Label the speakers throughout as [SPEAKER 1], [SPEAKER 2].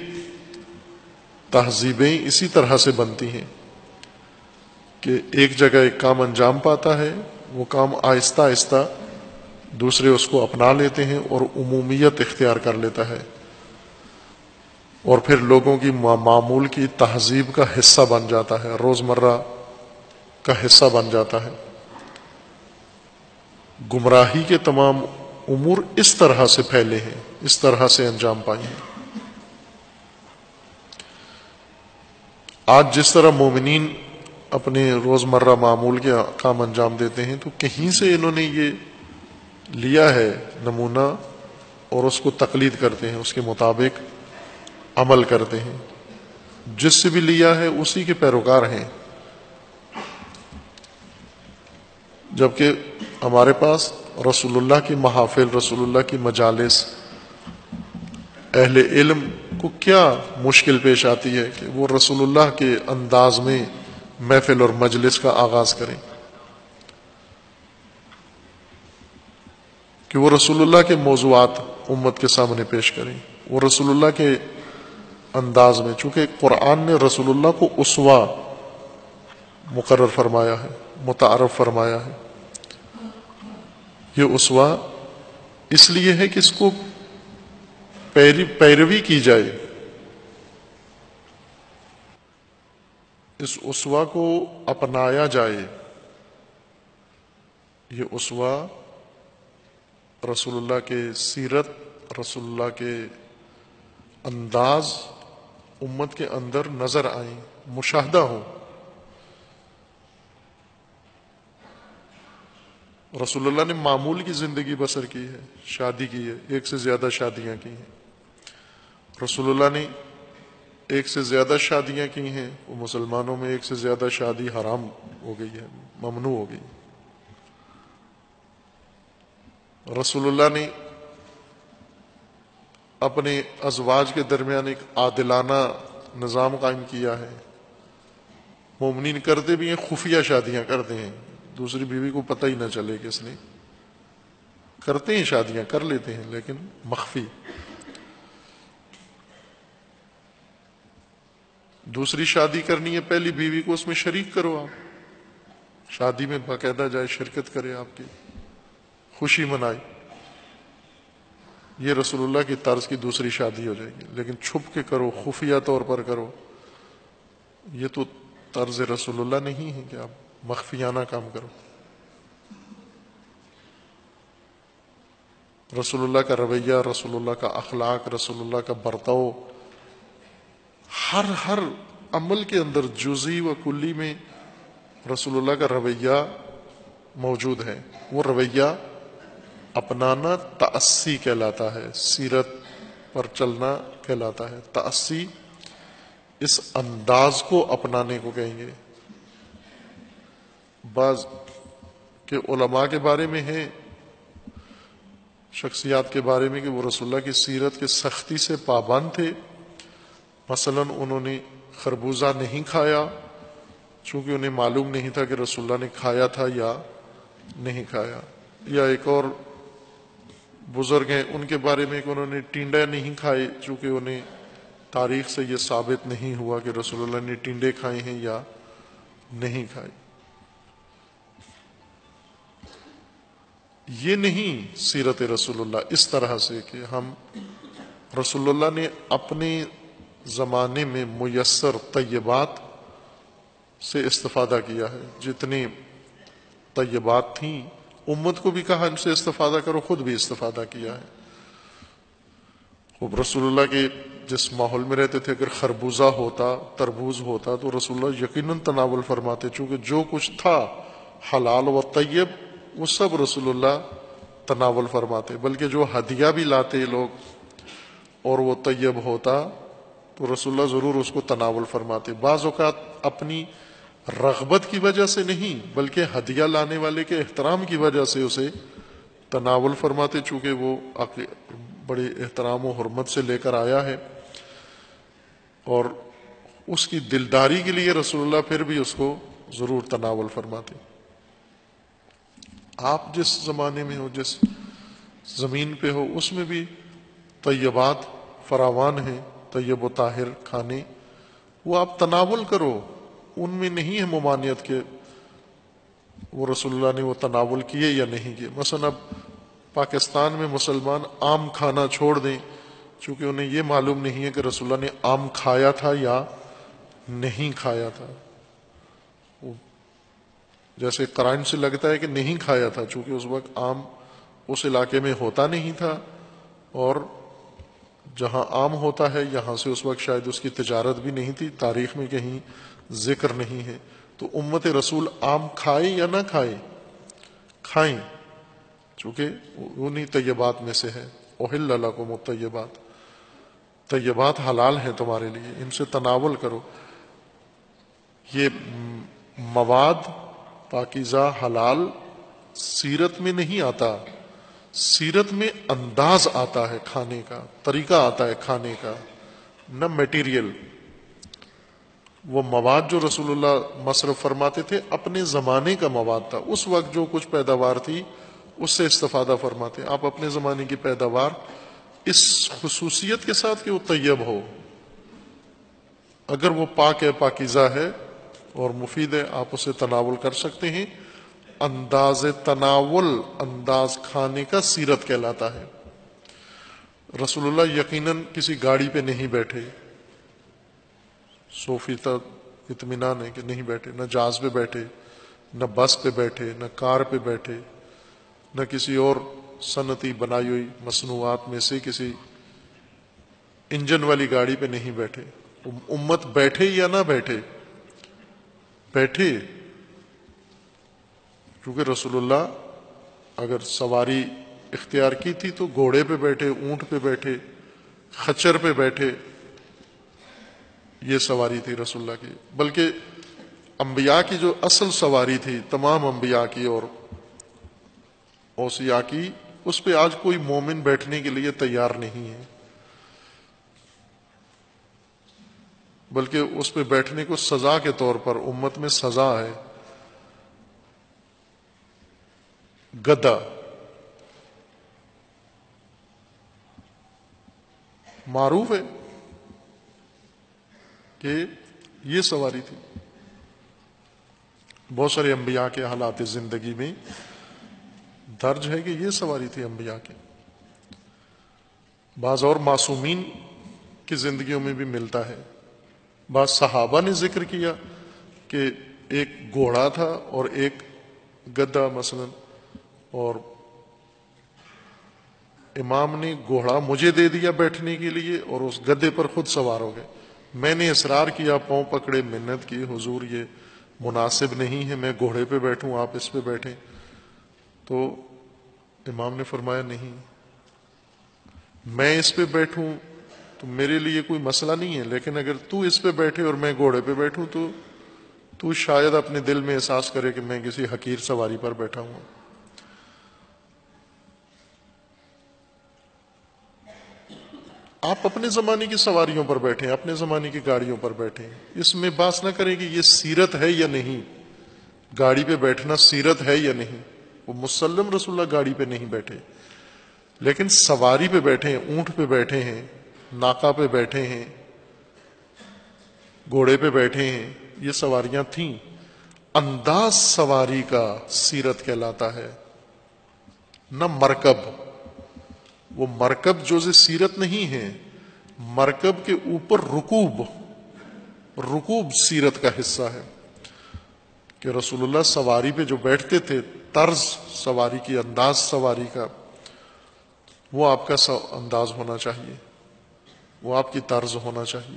[SPEAKER 1] تہذیبیں اسی طرح سے بنتی ہیں کہ ایک جگہ ایک کام انجام پاتا ہے، وہ کام آہستہ آہستہ دوسرے اس کو اپنا لیتے ہیں اور عمومیت اختیار کر لیتا ہے، اور پھر لوگوں کی معمول کی تہذیب کا حصہ بن جاتا ہے، روزمرہ کا حصہ بن جاتا ہے۔ گمراہی کے تمام امور اس طرح سے پھیلے ہیں، اس طرح سے انجام پائے ہیں۔ آج جس طرح مومنین اپنے روزمرہ معمول کے کام انجام دیتے ہیں، تو کہیں سے انہوں نے یہ لیا ہے نمونہ اور اس کو تقلید کرتے ہیں، اس کے مطابق عمل کرتے ہیں، جس سے بھی لیا ہے اسی کے پیروکار ہیں۔ جبکہ ہمارے پاس رسول اللہ کی محافل، رسول اللہ کی مجالس، اہل علم کو کیا مشکل پیش آتی ہے کہ وہ رسول اللہ کے انداز میں محفل اور مجلس کا آغاز کریں، کہ وہ رسول اللہ کے موضوعات امت کے سامنے پیش کریں، وہ رسول اللہ کے انداز میں، چونکہ قرآن نے رسول اللہ کو اسوہ مقرر فرمایا ہے، متعارف فرمایا ہے۔ یہ اسوہ اس لیے ہے کہ اس کو پیروی کی جائے، اس اسوہ کو اپنایا جائے۔ یہ اسوہ رسول اللہ کے سیرت، رسول اللہ کے انداز امت کے اندر نظر آئیں، مشاہدہ ہو۔ رسول اللہ نے معمول کی زندگی بسر کی ہے، شادی کی ہے، ایک سے زیادہ شادیاں کی ہیں۔ رسول اللہ نے ایک سے زیادہ شادیاں کی ہیں، وہ مسلمانوں میں ایک سے زیادہ شادی حرام ہو گئی ہے، ممنوع ہو گئی۔ رسول اللہ نے اپنے ازواج کے درمیان ایک عادلانہ نظام قائم کیا ہے۔ مومنین کرتے بھی ہیں، خفیہ شادیاں کرتے ہیں، دوسری بیوی کو پتہ ہی نہ چلے کہ اس نے کرتے ہیں، شادیاں کر لیتے ہیں لیکن مخفی۔ دوسری شادی کرنی ہے، پہلی بیوی کو اس میں شریک کرو، آپ شادی میں باقاعدہ جائے، شرکت کرے، آپ کی خوشی منائے۔ یہ رسول اللہ کی طرز کی دوسری شادی ہو جائے گی، لیکن چھپ کے کرو، خفیہ طور پر کرو، یہ تو طرز رسول اللہ نہیں ہے کہ آپ مخفیانہ کام کرو۔ رسول اللہ کا رویہ، رسول اللہ کا اخلاق، رسول اللہ کا برتاؤ، ہر عمل کے اندر جزئی و کلی میں رسول اللہ کا رویہ موجود ہے۔ وہ رویہ اپنانا تأسی کہلاتا ہے، سیرت پر چلنا کہلاتا ہے۔ تأسی اس انداز کو اپنانے کو کہیں گے۔ بعض کے علماء کے بارے میں ہے، شخصیات کے بارے میں، کہ وہ رسول اللہ کی سیرت کے سختی سے پابند تھے۔ مثلا انہوں نے خربوزہ نہیں کھایا چونکہ انہیں معلوم نہیں تھا کہ رسول اللہ نے کھایا تھا یا نہیں کھایا۔ یا ایک اور بزرگ ہیں، ان کے بارے میں کہ انہوں نے ٹینڈے نہیں کھائے چونکہ انہیں تاریخ سے یہ ثابت نہیں ہوا کہ رسول اللہ نے ٹینڈے کھائے ہیں یا نہیں کھائے۔ یہ نہیں سیرت رسول اللہ اس طرح سے کہ ہم رسول اللہ نے اپنے زمانے میں میسر طیبات سے استفادہ کیا ہے۔ جتنی طیبات تھیں امت کو بھی کہا ان سے استفادہ کرو، خود بھی استفادہ کیا ہے۔ خوب رسول اللہ کے جس ماحول میں رہتے تھے، اگر خربوزہ ہوتا، تربوز ہوتا تو رسول اللہ یقیناً تناول فرماتے، چونکہ جو کچھ تھا حلال و طیب وہ سب رسول اللہ تناول فرماتے۔ بلکہ جو ہدیہ بھی لاتے لوگ اور وہ طیب ہوتا تو رسول اللہ ضرور اس کو تناول فرماتے۔ بعض اوقات اپنی رغبت کی وجہ سے نہیں بلکہ ہدیہ لانے والے کے احترام کی وجہ سے اسے تناول فرماتے، چونکہ وہ بڑے احترام و حرمت سے لے کر آیا ہے، اور اس کی دلداری کے لیے رسول اللہ پھر بھی اس کو ضرور تناول فرماتے۔ آپ جس زمانے میں ہو، جس زمین پہ ہو، اس میں بھی طیبات فراوان ہیں، طیب و طاہر کھانے، وہ آپ تناول کرو، ان میں نہیں ہے ممانعت کے وہ رسول اللہ نے وہ تناول کیے یا نہیں کیے۔ مثلا اب پاکستان میں مسلمان آم کھانا چھوڑ دیں، چونکہ انہیں یہ معلوم نہیں ہے کہ رسول اللہ نے آم کھایا تھا یا نہیں کھایا تھا، جیسے قرائن سے لگتا ہے کہ نہیں کھایا تھا، چونکہ اس وقت آم اس علاقے میں ہوتا نہیں تھا، اور جہاں آم ہوتا ہے یہاں سے اس وقت شاید اس کی تجارت بھی نہیں تھی، تاریخ میں کہیں ذکر نہیں ہے۔ تو امت رسول آم کھائے یا نہ کھائے، کھائیں، چونکہ انہی طیبات میں سے ہے۔ احل لکم الطیبات، طیبات حلال ہیں تمہارے لیے، ان سے تناول کرو۔ یہ مواد پاکیزہ حلال سیرت میں نہیں آتا، سیرت میں انداز آتا ہے کھانے کا، طریقہ آتا ہے کھانے کا، نہ میٹیریل۔ وہ مواد جو رسول اللہ مصرف فرماتے تھے اپنے زمانے کا مواد تھا، اس وقت جو کچھ پیداوار تھی اس سے استفادہ فرماتے۔ آپ اپنے زمانے کی پیداوار اس خصوصیت کے ساتھ کہ وہ طیب ہو، اگر وہ پاک ہے، پاکیزہ ہے اور مفید ہے، آپ اسے تناول کر سکتے ہیں۔ انداز تناول، انداز کھانے کا سیرت کہلاتا ہے۔ رسول اللہ یقیناً کسی گاڑی پہ نہیں بیٹھے، 100% اطمینان ہے کہ نہیں بیٹھے، نہ جہاز پہ بیٹھے، نہ بس پہ بیٹھے، نہ کار پہ بیٹھے، نہ کسی اور صنعتی بنائی ہوئی مصنوعات میں سے کسی انجن والی گاڑی پہ نہیں بیٹھے۔ امت بیٹھے یا نہ بیٹھے، بیٹھے، کیونکہ رسول اللہ اگر سواری اختیار کی تھی تو گھوڑے پہ بیٹھے، اونٹ پہ بیٹھے، خچر پہ بیٹھے، یہ سواری تھی رسول اللہ کی۔ بلکہ انبیاء کی جو اصل سواری تھی، تمام انبیاء کی اور اوصیاء کی، اس پہ آج کوئی مومن بیٹھنے کے لیے تیار نہیں ہے، بلکہ اس پہ بیٹھنے کو سزا کے طور پر امت میں سزا ہے۔ گدا معروف ہے کہ یہ سواری تھی۔ بہت سارے انبیاء کے حالات زندگی میں درج ہے کہ یہ سواری تھی انبیاء کی۔ بعض اور معصومین کی زندگیوں میں بھی ملتا ہے۔ بعض صحابہ نے ذکر کیا کہ ایک گھوڑا تھا اور ایک گدا مثلا، اور امام نے گھوڑا مجھے دے دیا بیٹھنے کے لیے اور اس گدے پر خود سوار ہو گئے۔ میں نے اصرار کیا، پاؤں پکڑے، منت کی، حضور یہ مناسب نہیں ہے، میں گھوڑے پہ بیٹھوں، آپ اس پہ بیٹھیں۔ تو امام نے فرمایا نہیں، میں اس پہ بیٹھوں تو میرے لیے کوئی مسئلہ نہیں ہے، لیکن اگر تو اس پہ بیٹھے اور میں گھوڑے پہ بیٹھوں تو شاید اپنے دل میں احساس کرے کہ میں کسی حقیر سواری پر بیٹھا ہوں۔ آپ اپنے زمانے کی سواریوں پر بیٹھیں، اپنے زمانے کی گاڑیوں پر بیٹھیں، اس میں بحث نہ کریں کہ یہ سیرت ہے یا نہیں، گاڑی پہ بیٹھنا سیرت ہے یا نہیں۔ وہ مسلم رسول اللہ گاڑی پہ نہیں بیٹھے، لیکن سواری پہ بیٹھے ہیں، اونٹ پہ بیٹھے ہیں، ناقہ پہ بیٹھے ہیں، گھوڑے پہ بیٹھے ہیں، یہ سواریاں تھیں۔ انداز سواری کا سیرت کہلاتا ہے، نہ مرکب۔ وہ مرکب جزء سیرت نہیں ہے، مرکب کے اوپر رکوب سیرت کا حصہ ہے، کہ رسول اللہ سواری پہ جو بیٹھتے تھے، طرز سواری کی، انداز سواری کا، وہ آپ کا انداز ہونا چاہیے، وہ آپ کی طرز ہونا چاہیے۔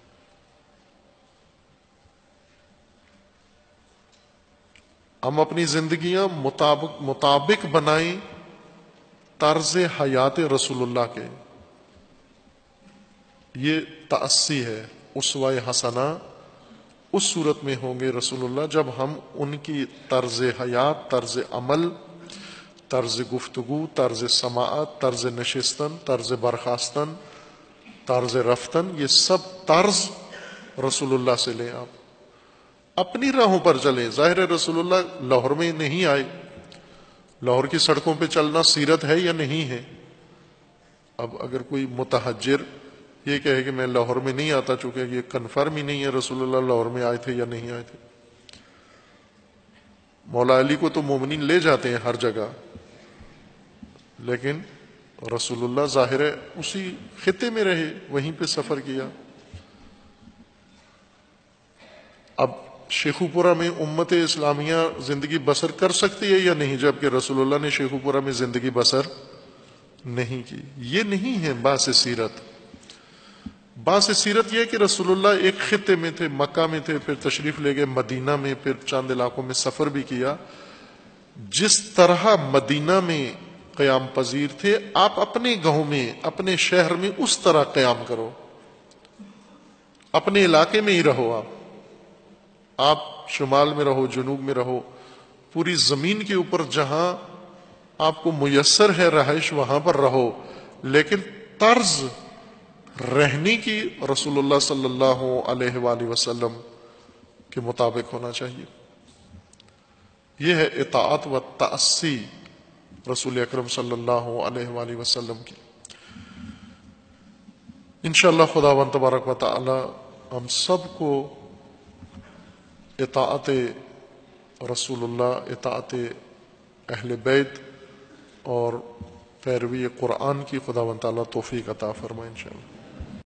[SPEAKER 1] ہم اپنی زندگیاں مطابق بنائیں طرز حیات رسول اللہ کے، یہ تأسی ہے۔ اسوہ حسنہ اس صورت میں ہوں گے رسول اللہ جب ہم ان کی طرز حیات، طرز عمل، طرز گفتگو، طرز سماعت، طرز نشستن، طرز برخاستن، طرز رفتن، یہ سب طرز رسول اللہ سے لیں۔ آپ اپنی راہوں پر چلیں۔ ظاہر ہے رسول اللہ لاہور میں نہیں آئے، لاہور کی سڑکوں پہ چلنا سیرت ہے یا نہیں ہے؟ اب اگر کوئی متحجر یہ کہے کہ میں لاہور میں نہیں آتا، چونکہ یہ کنفرم ہی نہیں ہے رسول اللہ لاہور میں آئے تھے یا نہیں آئے تھے۔ مولا علی کو تو مومنین لے جاتے ہیں ہر جگہ، لیکن رسول اللہ ظاہر ہے اسی خطے میں رہے، وہیں پہ سفر کیا۔ اب شیخو پورہ میں امت اسلامیہ زندگی بسر کر سکتی ہے یا نہیں، جبکہ رسول اللہ نے شیخو پورہ میں زندگی بسر نہیں کی؟ یہ نہیں ہے باس سیرت۔ باس سیرت یہ کہ رسول اللہ ایک خطے میں تھے، مکہ میں تھے، پھر تشریف لے گئے مدینہ میں، پھر چاند علاقوں میں سفر بھی کیا۔ جس طرح مدینہ میں قیام پذیر تھے، آپ اپنے گاؤں میں، اپنے شہر میں اس طرح قیام کرو، اپنے علاقے میں ہی رہو۔ آپ شمال میں رہو، جنوب میں رہو، پوری زمین کے اوپر جہاں آپ کو میسر ہے رہائش وہاں پر رہو، لیکن طرز رہنے کی رسول اللہ صلی اللہ علیہ وآلہ وسلم کے مطابق ہونا چاہیے۔ یہ ہے اطاعت و تأسی رسول اکرم صلی اللہ علیہ وآلہ وسلم کی۔ انشاءاللہ خداوند تبارک و تعالی ہم سب کو اطاعت رسول اللہ، اطاعت اہل بیت اور پیروی قرآن کی خداوند تعالی توفیق عطا فرمائے انشاءاللہ۔